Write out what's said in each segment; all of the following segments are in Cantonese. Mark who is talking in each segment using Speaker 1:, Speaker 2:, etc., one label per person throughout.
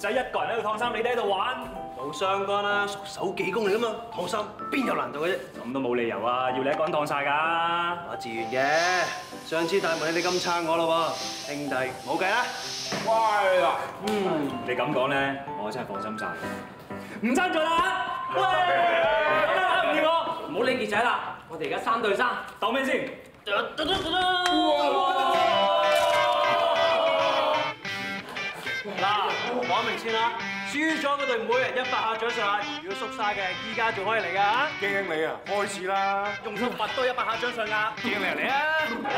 Speaker 1: 仔一個人喺度燙衫，你哋喺度玩，
Speaker 2: 冇相干啦，熟手技工嚟噶嘛，燙衫邊有難度嘅啫？
Speaker 1: 咁都冇理由啊，要你一個人燙晒㗎。
Speaker 2: 我自願嘅，上次大文你哋咁撐我咯喎，兄弟冇計啦。
Speaker 1: 乖啦，你咁講咧，我真係放心晒。唔爭在啦，喂，唔要我，
Speaker 3: 唔好理傑仔啦，我哋而家3對3，
Speaker 1: 鬥咩先？
Speaker 2: 嗱，講明先啦，輸咗嗰隊每人100下掌上壓，如果縮晒嘅，依家仲可以嚟㗎嚇。
Speaker 4: 驚你啊！開始啦！
Speaker 2: 用手拔多100下掌上壓，驚你嚟啊！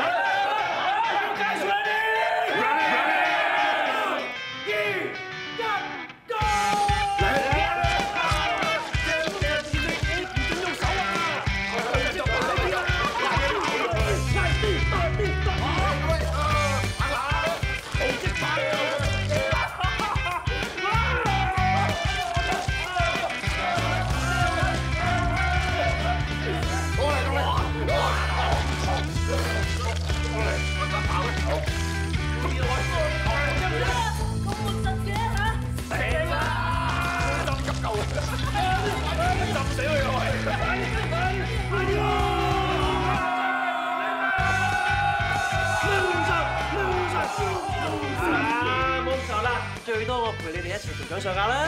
Speaker 2: 最多我陪你哋一齊做掌上壓啦。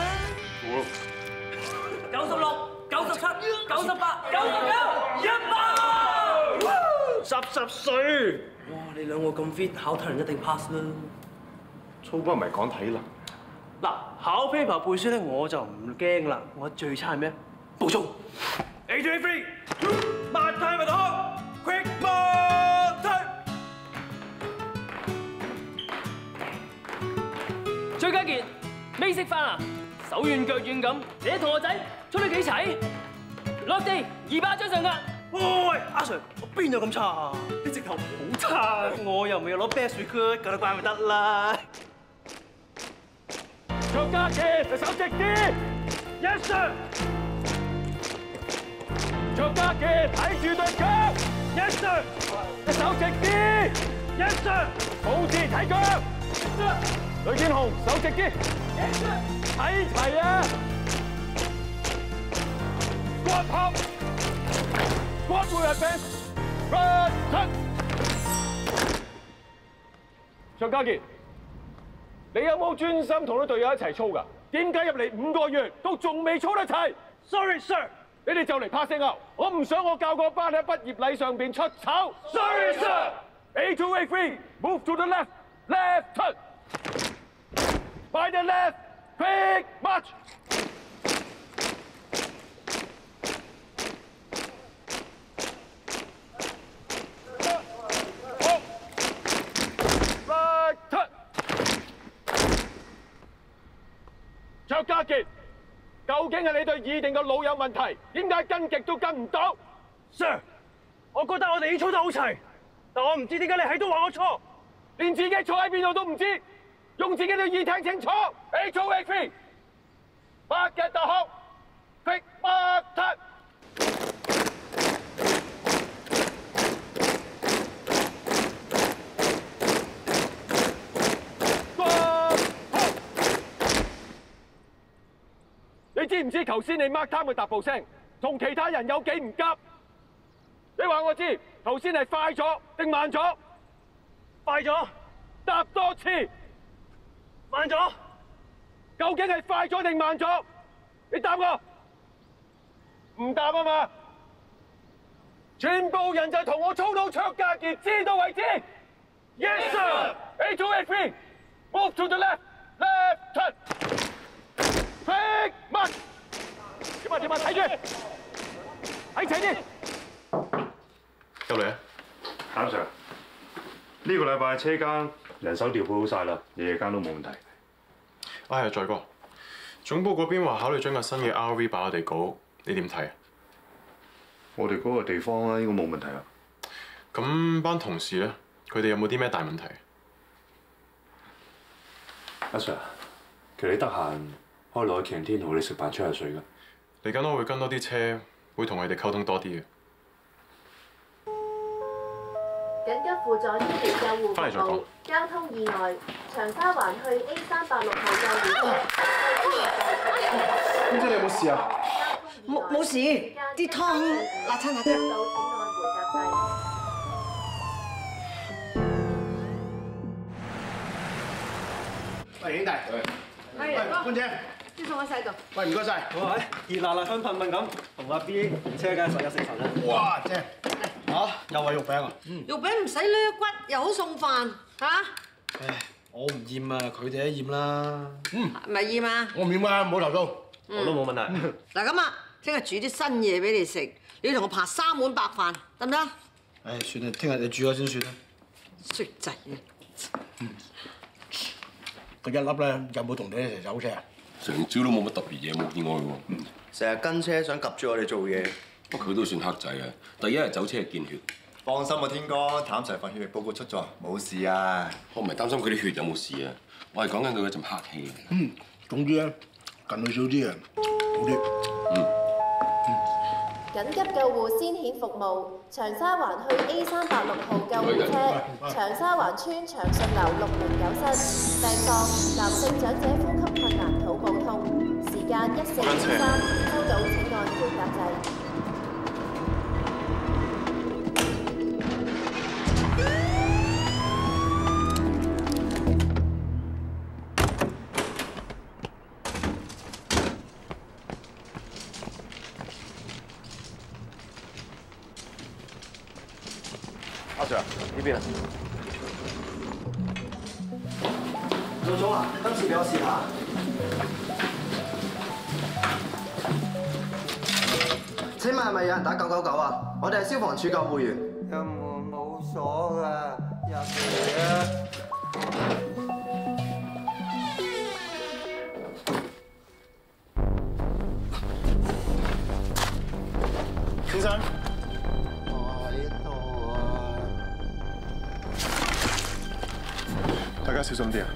Speaker 3: 96、97、98、99、100，10
Speaker 2: 歲。哇！你兩個咁 fit，考體能一定 pass 啦。
Speaker 4: 操波唔係講體能。
Speaker 2: 嗱，考 paper 背書咧我就唔驚啦，我最差係咩？補充。A2A free， 抹太咪好 ，quick 抹太。
Speaker 3: 崔家傑，未食飯啊？手軟腳軟咁，你啲同學仔操得幾齊？落地200掌上壓。
Speaker 2: 喂，阿 Sir， 我邊有咁差啊？你直頭好差，我又唔係攞 best record，夠得乖咪得啦。
Speaker 4: 卓家傑，隻手直啲 ，Yes sir。卓家傑，睇住對腳 ，Yes sir。隻手直啲 ，Yes sir。保持睇腳。呂建雄，手直啲，睇齊啊 ！Squat hop，squat with advance，right turn。卓家傑，你有冇專心同啲隊友一齊操㗎？點解入嚟5個月都仲未操得齊 ？Sorry sir， 你哋就嚟 passing out， 我唔想我教個班喺畢業禮上邊出醜。Sorry sir。A2A free，move to the left，left turn。By the left, quick march. Right turn. 卓家傑，究竟係你對耳定個腦有問題？點解跟極都跟唔到
Speaker 2: Sir， 我覺得我哋已經操得好齊，但我唔知點解你喺度話我錯，
Speaker 4: 連自己坐喺邊度都唔知。用自己對耳聽清楚 ，A2A free， mark at the hole， quick mark turn。你知唔知頭先你 mark time 嘅踏步聲同其他人有幾唔夾？你話我知，頭先係快咗定慢咗？
Speaker 2: 快咗，
Speaker 4: 踏多次。
Speaker 2: 慢咗，
Speaker 4: 究竟係快咗定慢咗？你答我，唔答啊嘛！全部人就同我操到卓家傑知道為止。Yes sir。A2A free。Move to the left。Left turn。Quick march。點啊？睇住，睇齊啲。
Speaker 5: 入嚟啊，譚 Sir。呢個禮拜車間人手調配好晒啦，夜間都冇問題。
Speaker 6: 啊係，在哥，總部嗰邊話考慮將個新嘅 RV 擺我哋稿，你點睇啊？
Speaker 5: 我哋嗰個地方咧應該冇問題啊。
Speaker 6: 咁班同事咧，佢哋有冇啲咩大問題？
Speaker 5: 阿 Sir， 其實你得閒可以落去canteen同我哋食飯吹下水㗎。
Speaker 6: 嚟緊我會跟多啲車，會同佢哋溝通多啲嘅。
Speaker 7: 緊急輔助醫療救護服務，交通意外，長沙灣去 A386號救護車。
Speaker 8: 公姐你有冇事啊？
Speaker 9: 冇事，啲湯辣親。
Speaker 7: 到此案回答制。
Speaker 8: 喂，兄弟。喂，官姐。
Speaker 9: 啲餸喺晒度。
Speaker 8: 喂，唔該晒。
Speaker 2: 哇！熱辣辣香噴噴咁，同阿 B 車梗係實一食神啦。
Speaker 8: 哇，正！嚇，又係肉餅啊？
Speaker 9: 肉餅唔使掠骨，又好送飯嚇。
Speaker 8: 唉，我唔厭啊，佢哋都厭啦。
Speaker 9: 咪厭啊？
Speaker 8: 我唔厭啊，唔好投訴。
Speaker 2: 我都冇問題。
Speaker 9: 嗱咁啊，聽日煮啲新嘢俾你食，你要同我扒3碗白飯，得唔得？
Speaker 8: 唉，算啦，聽日你煮咗先算啦。
Speaker 9: 衰仔啊！
Speaker 8: 佢一粒咧，有冇同你一齊走車啊？
Speaker 10: 成朝都冇乜特別嘢，冇見我喎。
Speaker 11: 成日跟車想及住我哋做嘢。
Speaker 10: 不過佢都算黑仔啊！第一日走車係見血。
Speaker 11: 放心啊，天哥，譚 Sir 份血液報告出咗，冇事啊。
Speaker 10: 我唔係擔心佢啲血有冇事啊，我係講緊佢嗰陣黑氣。
Speaker 8: 總之咧，近佢少啲啊，好啲。
Speaker 7: 緊急救護先遣服務，長沙灣去 A386號救護車，長沙灣村長順樓609室，病況男性長者呼吸困難，肚部痛，時間14:3，收到請按回答掣。
Speaker 4: 阿 Sir， 呢邊啊。
Speaker 2: 老總啊，今次俾我試下。
Speaker 11: 請問係咪有人打999啊？我哋係消防處救護員。
Speaker 12: 有門冇鎖㗎，入嚟啊！
Speaker 8: 先生。大家小心啲啊！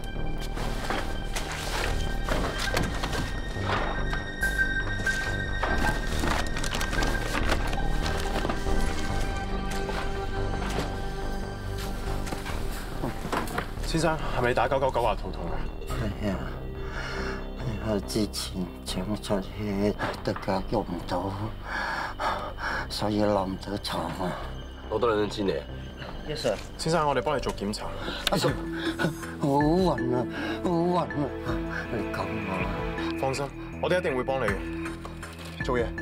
Speaker 8: 先生，係咪打999話肚痛啊？
Speaker 12: 係啊，我之前整出血，對腳喐唔到，所以落唔到床啊。
Speaker 10: 攞多2支嚟啊！
Speaker 12: Yes sir。
Speaker 6: 先生，我哋幫你做檢查。
Speaker 12: 阿叔，好暈啊，好暈啊！你救我！
Speaker 6: 放心，我哋一定會幫你做嘢。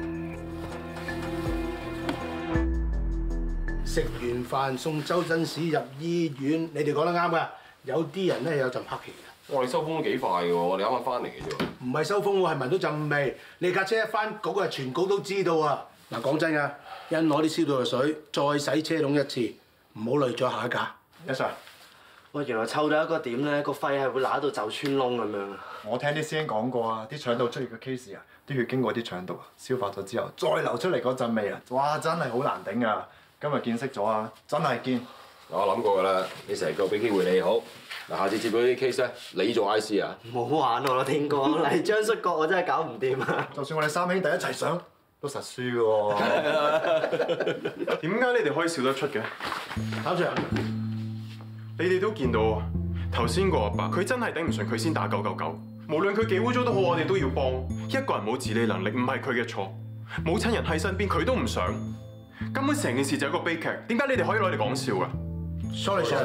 Speaker 8: 食完飯送周真市入醫院，你哋講得啱㗎。有啲人咧有陣黑氣㗎。
Speaker 10: 我哋收風都幾快嘅喎，我哋啱啱翻嚟嘅啫。
Speaker 8: 唔係收風喎，係聞到陣味。你架車一翻局啊，全局都知道啊！嗱，講真㗎，一攞啲消毒藥水，再洗車籠一次。唔好累咗下一架。
Speaker 2: Yes sir。喂，原來臭到一個點咧，個肺係會揦到就穿窿咁樣。
Speaker 11: 我聽啲師兄講過啊，啲腸道出血嘅 case 啊，啲血經過啲腸道啊，消化咗之後，再流出嚟嗰陣味啊，哇！真係好難頂啊！今日見識咗啊，真係堅。
Speaker 10: 我諗過㗎啦，你成日叫我俾機會你好。嗱，下次接到啲 case 咧，你做 IC 啊？
Speaker 2: 唔好玩我啦，天哥，嚟張叔角我真係搞唔掂啊！
Speaker 11: 就算我哋3兄弟一齊上，都實輸喎。
Speaker 6: 點解你哋可以笑得出嘅？
Speaker 8: 譚 Sir，
Speaker 6: 你哋都見到啊！頭先個阿伯，佢真係頂唔順，佢先打999。無論佢幾污糟都好，我哋都要幫。一個人冇自理能力，唔係佢嘅錯。冇親人喺身邊，佢都唔想。根本成件事就係一個悲劇。點解你哋可以攞嚟講笑㗎
Speaker 8: ？Sorry sir。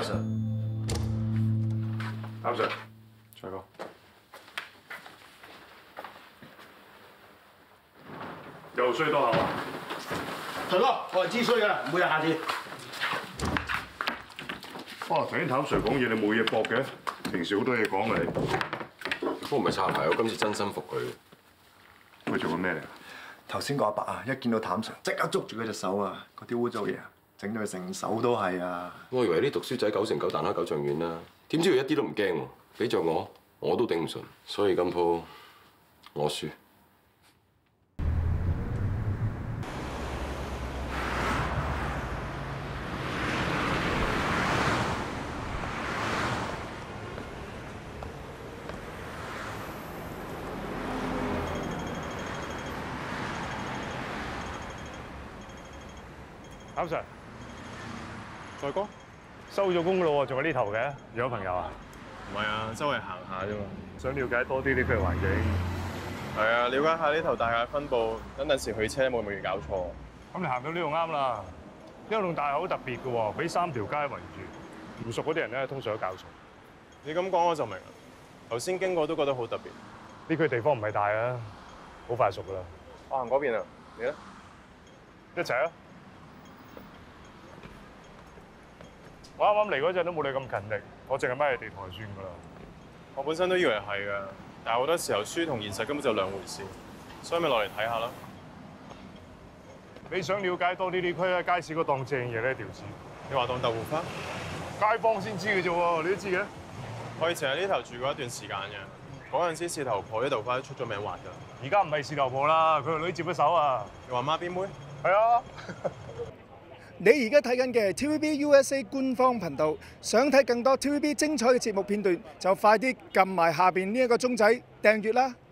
Speaker 5: 譚 Sir， 再講。又衰多口啊！
Speaker 8: 徐哥，我係知衰㗎啦，唔會有下次。
Speaker 5: 哇！頭先譚 Sir 講嘢，你冇嘢駁嘅，平時好多嘢講嘅你。
Speaker 10: 我唔係插牌，我今次真心服佢。
Speaker 5: 佢做緊咩嚟？
Speaker 11: 頭先個阿伯啊，一見到譚 Sir 即刻捉住佢隻手啊！嗰啲污糟嘢啊，整到佢成手都係啊！
Speaker 10: 我以為啲讀書仔9成9彈開9丈遠啦，點知佢一啲都唔驚喎，俾着我都頂唔順，所以今鋪我輸。
Speaker 5: 譚 Sir， 再哥，收咗工咯喎，仲喺呢頭嘅，有朋友啊？
Speaker 6: 唔係啊，周圍行下啫嘛。
Speaker 5: 想了解多啲呢區環境。
Speaker 6: 係啊，了解下呢頭大廈嘅分佈，等時去車冇咁易搞錯。
Speaker 5: 咁你行到呢度啱啦，呢棟大廈好特別嘅喎，俾3條街圍住，唔熟嗰啲人咧通常都搞錯。
Speaker 6: 你咁講我就明啦。頭先經過都覺得好特別。
Speaker 5: 呢區地方唔係大啊，好快熟噶啦。
Speaker 6: 我行嗰邊啊，你咧？
Speaker 5: 一齊啊！我啱啱嚟嗰陣都冇你咁勤力，我淨係孭地台算噶啦。
Speaker 6: 我本身都以為係㗎，但係好多時候書同現實根本就兩回事，所以咪落嚟睇下啦。
Speaker 5: 你想了解多啲呢區咧，街市嗰檔正嘢咧，條線。
Speaker 6: 你話當豆腐花？
Speaker 5: 街坊先知嘅啫喎，你都知嘅。
Speaker 6: 我以前喺呢頭住過一段時間嘅，嗰陣時士頭婆啲豆花都出咗名滑㗎。
Speaker 5: 而家唔係士頭婆啦，佢個女接咗手啊。
Speaker 6: 你話孖辮妹？
Speaker 5: 係啊。
Speaker 13: 你而家睇緊嘅 TVB USA 官方頻道，想睇更多 TVB 精彩嘅節目片段，就快啲撳埋下邊呢一個鐘仔訂閱啦！